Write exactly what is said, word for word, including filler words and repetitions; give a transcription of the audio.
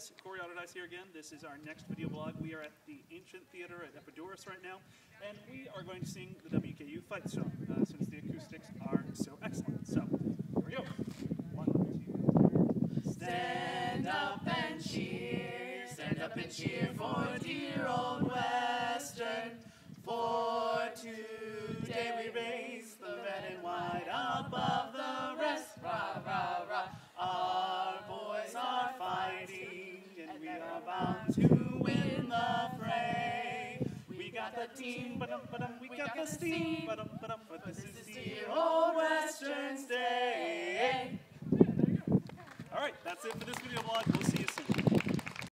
guys, Corey Autodice here again. This is our next video blog. We are at the Ancient Theater at Epidaurus right now, and we are going to sing the W K U fight song, uh, since the acoustics are so excellent. So, here we go. One, two. Stand up and cheer, stand up and cheer for dear old Western. For today we raise the red and white above the rest. Rah, rah, rah. Our boys are fighting, and we are bound to win the fray. We got the team, ba-dum, ba-dum, we got the steam, ba-dum, ba-dum, but this is dear old Western's day. All right, that's it for this video blog. We'll see you soon.